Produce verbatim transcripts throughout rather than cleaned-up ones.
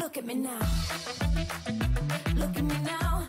Look at me now. Look at me now.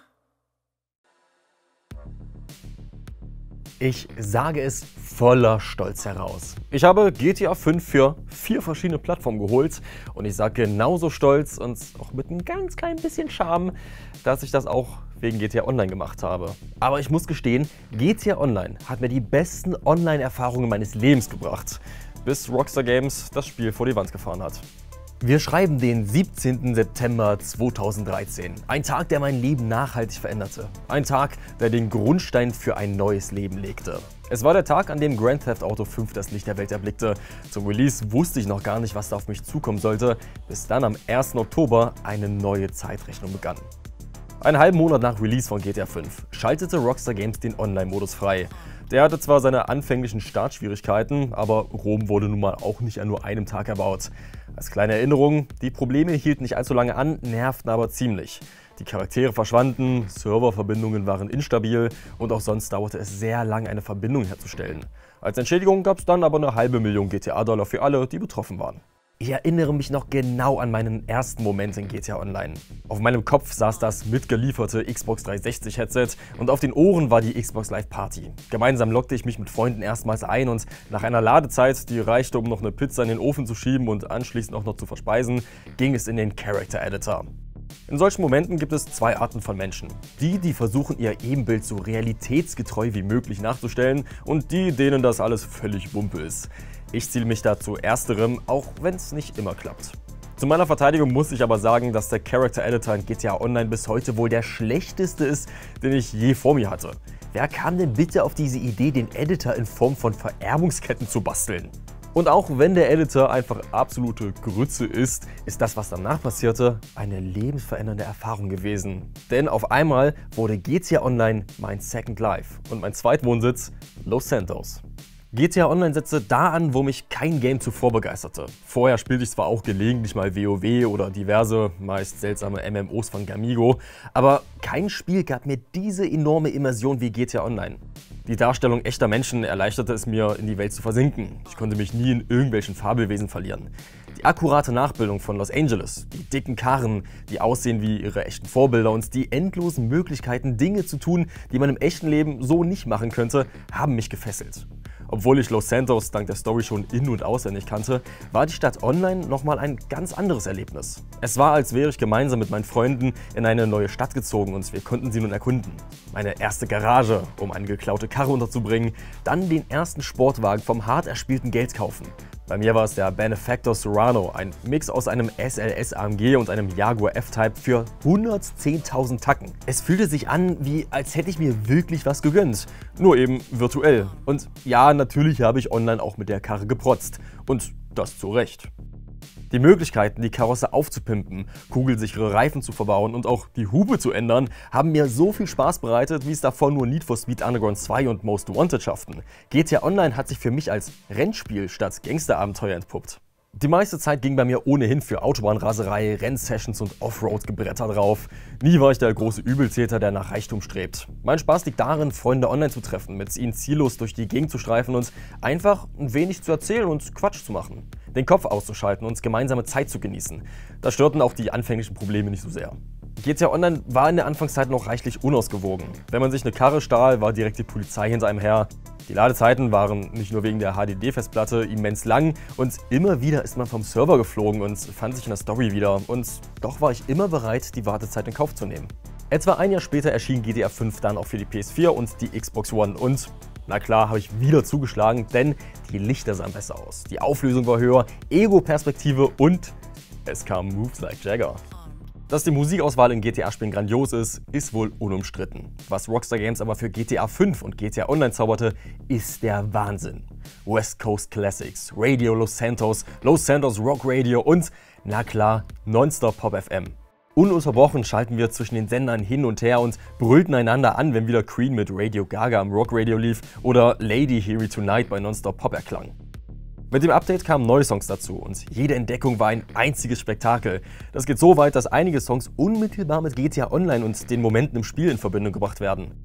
Ich sage es voller Stolz heraus. Ich habe G T A fünf für vier verschiedene Plattformen geholt und ich sage genauso stolz und auch mit ein ganz klein bisschen Charme, dass ich das auch wegen G T A Online gemacht habe. Aber ich muss gestehen, G T A Online hat mir die besten Online-Erfahrungen meines Lebens gebracht, bis Rockstar Games das Spiel vor die Wand gefahren hat. Wir schreiben den siebzehnten September zweitausenddreizehn. Ein Tag, der mein Leben nachhaltig veränderte. Ein Tag, der den Grundstein für ein neues Leben legte. Es war der Tag, an dem Grand Theft Auto fünf das Licht der Welt erblickte. Zum Release wusste ich noch gar nicht, was da auf mich zukommen sollte, bis dann am ersten Oktober eine neue Zeitrechnung begann. Einen halben Monat nach Release von G T A fünf schaltete Rockstar Games den Online-Modus frei. Der hatte zwar seine anfänglichen Startschwierigkeiten, aber Rom wurde nun mal auch nicht an nur einem Tag erbaut. Als kleine Erinnerung, die Probleme hielten nicht allzu lange an, nervten aber ziemlich. Die Charaktere verschwanden, Serververbindungen waren instabil und auch sonst dauerte es sehr lang, eine Verbindung herzustellen. Als Entschädigung gab es dann aber eine halbe Million G T A-Dollar für alle, die betroffen waren. Ich erinnere mich noch genau an meinen ersten Moment in G T A Online. Auf meinem Kopf saß das mitgelieferte Xbox dreihundertsechzig Headset und auf den Ohren war die Xbox Live Party. Gemeinsam lockte ich mich mit Freunden erstmals ein und nach einer Ladezeit, die reichte, um noch eine Pizza in den Ofen zu schieben und anschließend auch noch zu verspeisen, ging es in den Character Editor. In solchen Momenten gibt es zwei Arten von Menschen. Die, die versuchen, ihr Ebenbild so realitätsgetreu wie möglich nachzustellen und die, denen das alles völlig Wumpe ist. Ich zähle mich da zu ersterem, auch wenn es nicht immer klappt. Zu meiner Verteidigung muss ich aber sagen, dass der Character Editor in G T A Online bis heute wohl der schlechteste ist, den ich je vor mir hatte. Wer kam denn bitte auf diese Idee, den Editor in Form von Vererbungsketten zu basteln? Und auch wenn der Editor einfach absolute Grütze ist, ist das, was danach passierte, eine lebensverändernde Erfahrung gewesen. Denn auf einmal wurde G T A Online mein Second Life und mein Zweitwohnsitz Los Santos. G T A Online setzte da an, wo mich kein Game zuvor begeisterte. Vorher spielte ich zwar auch gelegentlich mal WoW oder diverse, meist seltsame M M Os von Gamigo, aber kein Spiel gab mir diese enorme Immersion wie G T A Online. Die Darstellung echter Menschen erleichterte es mir, in die Welt zu versinken. Ich konnte mich nie in irgendwelchen Fabelwesen verlieren. Die akkurate Nachbildung von Los Angeles, die dicken Karren, die aussehen wie ihre echten Vorbilder und die endlosen Möglichkeiten, Dinge zu tun, die man im echten Leben so nicht machen könnte, haben mich gefesselt. Obwohl ich Los Santos dank der Story schon in- und auswendig kannte, war die Stadt online nochmal ein ganz anderes Erlebnis. Es war, als wäre ich gemeinsam mit meinen Freunden in eine neue Stadt gezogen und wir konnten sie nun erkunden. Meine erste Garage, um eine geklaute Karre unterzubringen, dann den ersten Sportwagen vom hart erspielten Geld kaufen. Bei mir war es der Benefactor Sorano, ein Mix aus einem S L S A M G und einem Jaguar F-Type für hundertzehntausend Tacken. Es fühlte sich an, wie als hätte ich mir wirklich was gegönnt, nur eben virtuell. Und ja, natürlich habe ich online auch mit der Karre geprotzt. Und das zu Recht. Die Möglichkeiten, die Karosse aufzupimpen, kugelsichere Reifen zu verbauen und auch die Hupe zu ändern, haben mir so viel Spaß bereitet, wie es davor nur Need for Speed Underground zwei und Most Wanted schafften. G T A Online hat sich für mich als Rennspiel statt Gangsterabenteuer entpuppt. Die meiste Zeit ging bei mir ohnehin für Autobahnraserei, Rennsessions und Offroad-Gebretter drauf. Nie war ich der große Übeltäter, der nach Reichtum strebt. Mein Spaß liegt darin, Freunde online zu treffen, mit ihnen ziellos durch die Gegend zu streifen und einfach ein wenig zu erzählen und Quatsch zu machen. Den Kopf auszuschalten und gemeinsame Zeit zu genießen. Da störten auch die anfänglichen Probleme nicht so sehr. G T A Online war in der Anfangszeit noch reichlich unausgewogen. Wenn man sich eine Karre stahl, war direkt die Polizei hinter einem her. Die Ladezeiten waren nicht nur wegen der H D D-Festplatte immens lang und immer wieder ist man vom Server geflogen und fand sich in der Story wieder. Und doch war ich immer bereit, die Wartezeit in Kauf zu nehmen. Etwa ein Jahr später erschien G T A fünf dann auch für die P S vier und die Xbox One und na klar, habe ich wieder zugeschlagen, denn die Lichter sahen besser aus, die Auflösung war höher, Ego-Perspektive und es kamen Moves like Jagger. Dass die Musikauswahl in G T A-Spielen grandios ist, ist wohl unumstritten. Was Rockstar Games aber für G T A fünf und G T A Online zauberte, ist der Wahnsinn. West Coast Classics, Radio Los Santos, Los Santos Rock Radio und, na klar, Nonstop Pop F M. Ununterbrochen schalten wir zwischen den Sendern hin und her und brüllten einander an, wenn wieder Queen mit Radio Gaga am Rock Radio lief oder Lady Hear It Tonight bei Nonstop Pop erklang. Mit dem Update kamen neue Songs dazu und jede Entdeckung war ein einziges Spektakel. Das geht so weit, dass einige Songs unmittelbar mit G T A Online und den Momenten im Spiel in Verbindung gebracht werden.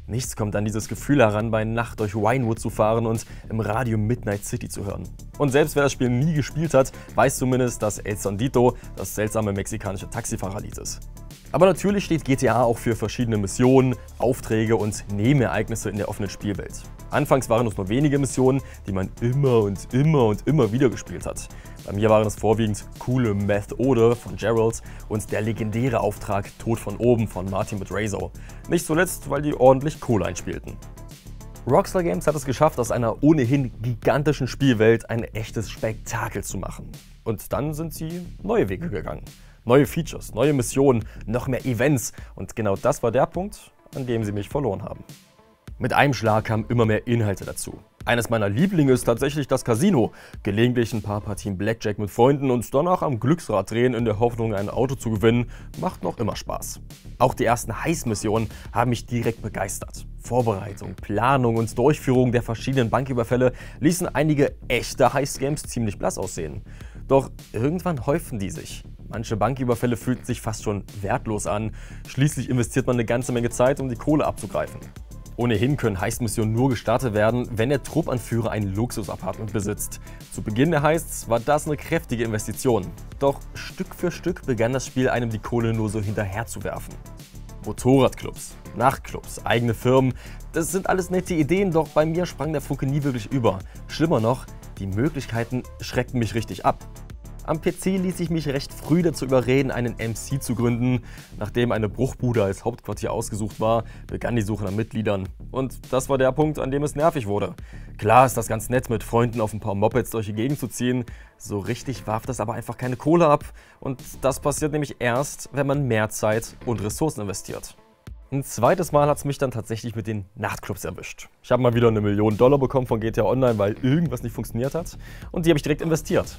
Nichts kommt an dieses Gefühl heran, bei Nacht durch Vinewood zu fahren und im Radio Midnight City zu hören. Und selbst wer das Spiel nie gespielt hat, weiß zumindest, dass El Sondito das seltsame mexikanische Taxifahrerlied ist. Aber natürlich steht G T A auch für verschiedene Missionen, Aufträge und Nebenereignisse in der offenen Spielwelt. Anfangs waren es nur wenige Missionen, die man immer und immer und immer wieder gespielt hat. Bei mir waren es vorwiegend coole Methode von Geralt und der legendäre Auftrag Tod von oben von Martin mit Razor. Nicht zuletzt, weil die ordentlich Kohle einspielten. Rockstar Games hat es geschafft, aus einer ohnehin gigantischen Spielwelt ein echtes Spektakel zu machen. Und dann sind sie neue Wege gegangen. Neue Features, neue Missionen, noch mehr Events und genau das war der Punkt, an dem sie mich verloren haben. Mit einem Schlag kamen immer mehr Inhalte dazu. Eines meiner Lieblinge ist tatsächlich das Casino. Gelegentlich ein paar Partien Blackjack mit Freunden und danach am Glücksrad drehen in der Hoffnung, ein Auto zu gewinnen, macht noch immer Spaß. Auch die ersten Heist-Missionen haben mich direkt begeistert. Vorbereitung, Planung und Durchführung der verschiedenen Banküberfälle ließen einige echte Heist-Games ziemlich blass aussehen. Doch irgendwann häuften die sich. Manche Banküberfälle fühlten sich fast schon wertlos an. Schließlich investiert man eine ganze Menge Zeit, um die Kohle abzugreifen. Ohnehin können Heist-Missionen nur gestartet werden, wenn der Truppanführer ein Luxus-Apartment besitzt. Zu Beginn der Heists war das eine kräftige Investition. Doch Stück für Stück begann das Spiel einem die Kohle nur so hinterherzuwerfen. Motorradclubs, Nachtclubs, eigene Firmen, das sind alles nette Ideen, doch bei mir sprang der Funke nie wirklich über. Schlimmer noch, die Möglichkeiten schreckten mich richtig ab. Am P C ließ ich mich recht früh dazu überreden, einen M C zu gründen. Nachdem eine Bruchbude als Hauptquartier ausgesucht war, begann die Suche nach Mitgliedern. Und das war der Punkt, an dem es nervig wurde. Klar ist das ganz nett, mit Freunden auf ein paar Mopeds durch die Gegend zu ziehen. So richtig warf das aber einfach keine Kohle ab. Und das passiert nämlich erst, wenn man mehr Zeit und Ressourcen investiert. Ein zweites Mal hat es mich dann tatsächlich mit den Nachtclubs erwischt. Ich habe mal wieder eine Million Dollar bekommen von G T A Online, weil irgendwas nicht funktioniert hat. Und die habe ich direkt investiert.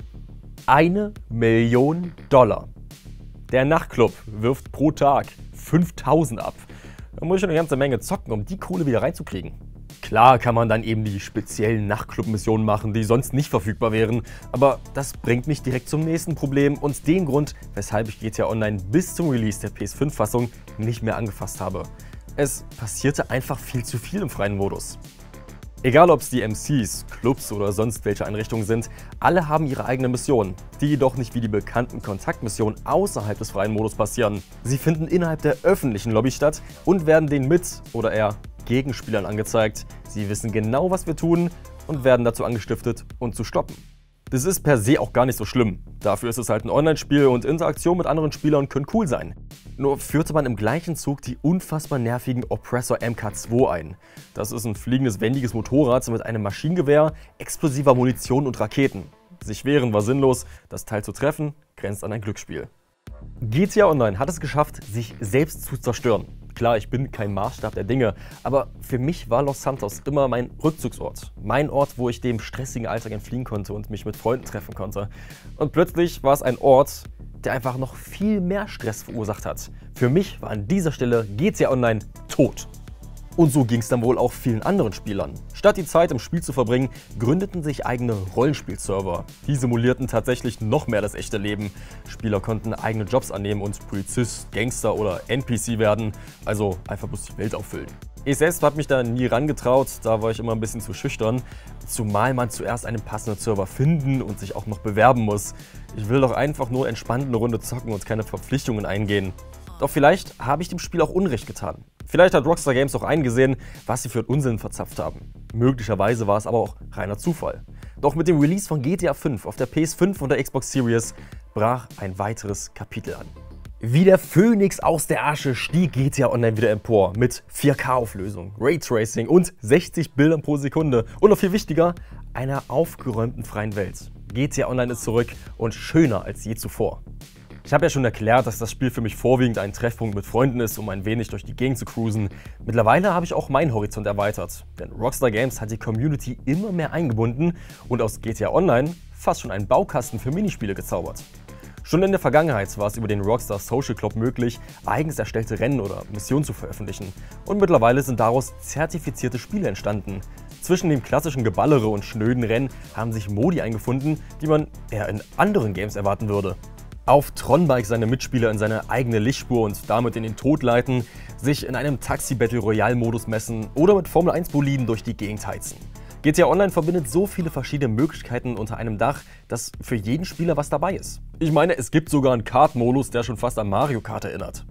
Eine Million Dollar. Der Nachtclub wirft pro Tag fünftausend ab. Da muss ich schon eine ganze Menge zocken, um die Kohle wieder reinzukriegen. Klar kann man dann eben die speziellen Nachtclub-Missionen machen, die sonst nicht verfügbar wären, aber das bringt mich direkt zum nächsten Problem und den Grund, weshalb ich G T A Online bis zum Release der P S fünf Fassung nicht mehr angefasst habe. Es passierte einfach viel zu viel im freien Modus. Egal ob es die M Cs, Clubs oder sonst welche Einrichtungen sind, alle haben ihre eigene Mission, die jedoch nicht wie die bekannten Kontaktmissionen außerhalb des freien Modus passieren. Sie finden innerhalb der öffentlichen Lobby statt und werden den Mit- oder eher Gegenspielern angezeigt. Sie wissen genau, was wir tun und werden dazu angestiftet, uns zu stoppen. Das ist per se auch gar nicht so schlimm. Dafür ist es halt ein Online-Spiel und Interaktion mit anderen Spielern können cool sein. Nur führte man im gleichen Zug die unfassbar nervigen Oppressor M K zwei ein. Das ist ein fliegendes, wendiges Motorrad mit einem Maschinengewehr, explosiver Munition und Raketen. Sich wehren war sinnlos, das Teil zu treffen grenzt an ein Glücksspiel. G T A Online hat es geschafft, sich selbst zu zerstören. Klar, ich bin kein Maßstab der Dinge, aber für mich war Los Santos immer mein Rückzugsort. Mein Ort, wo ich dem stressigen Alltag entfliehen konnte und mich mit Freunden treffen konnte. Und plötzlich war es ein Ort, der einfach noch viel mehr Stress verursacht hat. Für mich war an dieser Stelle G T A Online tot. Und so ging es dann wohl auch vielen anderen Spielern. Statt die Zeit im Spiel zu verbringen, gründeten sich eigene Rollenspielserver. Die simulierten tatsächlich noch mehr das echte Leben. Spieler konnten eigene Jobs annehmen und Polizist, Gangster oder N P C werden, also einfach bloß die Welt auffüllen. Ich selbst habe mich da nie rangetraut, da war ich immer ein bisschen zu schüchtern, zumal man zuerst einen passenden Server finden und sich auch noch bewerben muss. Ich will doch einfach nur entspannt eine Runde zocken und keine Verpflichtungen eingehen. Doch vielleicht habe ich dem Spiel auch Unrecht getan. Vielleicht hat Rockstar Games auch eingesehen, was sie für Unsinn verzapft haben. Möglicherweise war es aber auch reiner Zufall. Doch mit dem Release von G T A fünf auf der P S fünf und der Xbox Series brach ein weiteres Kapitel an. Wie der Phönix aus der Asche stieg G T A Online wieder empor mit vier K Auflösung, Raytracing und sechzig Bildern pro Sekunde und noch viel wichtiger, einer aufgeräumten freien Welt. G T A Online ist zurück und schöner als je zuvor. Ich habe ja schon erklärt, dass das Spiel für mich vorwiegend ein Treffpunkt mit Freunden ist, um ein wenig durch die Gegend zu cruisen. Mittlerweile habe ich auch meinen Horizont erweitert, denn Rockstar Games hat die Community immer mehr eingebunden und aus G T A Online fast schon einen Baukasten für Minispiele gezaubert. Schon in der Vergangenheit war es über den Rockstar Social Club möglich, eigens erstellte Rennen oder Missionen zu veröffentlichen. Und mittlerweile sind daraus zertifizierte Spiele entstanden. Zwischen dem klassischen Geballere und schnöden Rennen haben sich Modi eingefunden, die man eher in anderen Games erwarten würde. Auf Tron-Bike seine Mitspieler in seine eigene Lichtspur und damit in den Tod leiten, sich in einem Taxi-Battle-Royale-Modus messen oder mit Formel eins Boliden durch die Gegend heizen. G T A Online verbindet so viele verschiedene Möglichkeiten unter einem Dach, dass für jeden Spieler was dabei ist. Ich meine, es gibt sogar einen Kart-Modus, der schon fast an Mario Kart erinnert.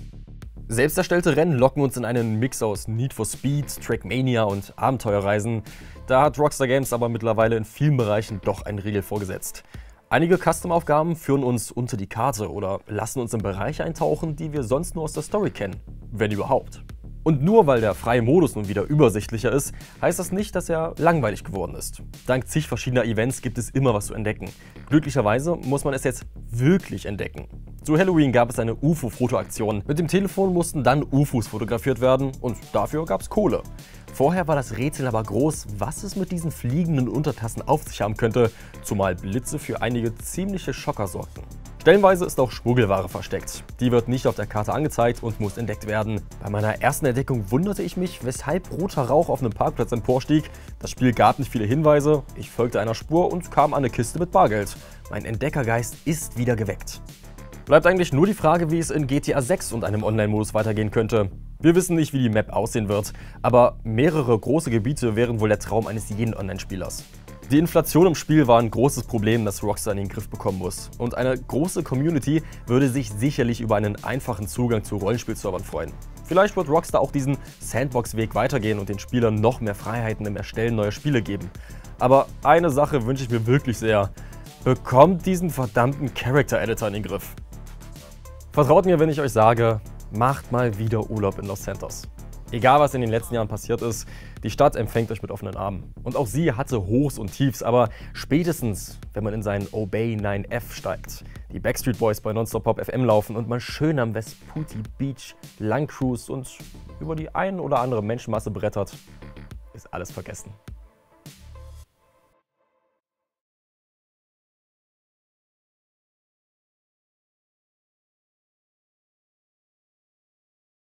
Selbst erstellte Rennen locken uns in einen Mix aus Need for Speed, Trackmania und Abenteuerreisen. Da hat Rockstar Games aber mittlerweile in vielen Bereichen doch einen Riegel vorgesetzt. Einige Custom-Aufgaben führen uns unter die Karte oder lassen uns in Bereiche eintauchen, die wir sonst nur aus der Story kennen, wenn überhaupt. Und nur weil der freie Modus nun wieder übersichtlicher ist, heißt das nicht, dass er langweilig geworden ist. Dank zig verschiedener Events gibt es immer was zu entdecken. Glücklicherweise muss man es jetzt wirklich entdecken. Zu Halloween gab es eine U F O-Fotoaktion. Mit dem Telefon mussten dann U F Os fotografiert werden und dafür gab es Kohle. Vorher war das Rätsel aber groß, was es mit diesen fliegenden Untertassen auf sich haben könnte, zumal Blitze für einige ziemliche Schocker sorgten. Stellenweise ist auch Schmuggelware versteckt. Die wird nicht auf der Karte angezeigt und muss entdeckt werden. Bei meiner ersten Entdeckung wunderte ich mich, weshalb roter Rauch auf einem Parkplatz emporstieg. Das Spiel gab nicht viele Hinweise, ich folgte einer Spur und kam an eine Kiste mit Bargeld. Mein Entdeckergeist ist wieder geweckt. Bleibt eigentlich nur die Frage, wie es in G T A sechs und einem Online-Modus weitergehen könnte. Wir wissen nicht, wie die Map aussehen wird, aber mehrere große Gebiete wären wohl der Traum eines jeden Online-Spielers. Die Inflation im Spiel war ein großes Problem, das Rockstar in den Griff bekommen muss. Und eine große Community würde sich sicherlich über einen einfachen Zugang zu Rollenspielservern freuen. Vielleicht wird Rockstar auch diesen Sandbox-Weg weitergehen und den Spielern noch mehr Freiheiten im Erstellen neuer Spiele geben. Aber eine Sache wünsche ich mir wirklich sehr: Bekommt diesen verdammten Character Editor in den Griff. Vertraut mir, wenn ich euch sage, macht mal wieder Urlaub in Los Santos. Egal, was in den letzten Jahren passiert ist, die Stadt empfängt euch mit offenen Armen. Und auch sie hatte Hochs und Tiefs, aber spätestens, wenn man in seinen Obey neun F steigt, die Backstreet Boys bei Nonstop Pop F M laufen und man schön am Vespucci Beach lang cruist und über die ein oder andere Menschenmasse brettert, ist alles vergessen.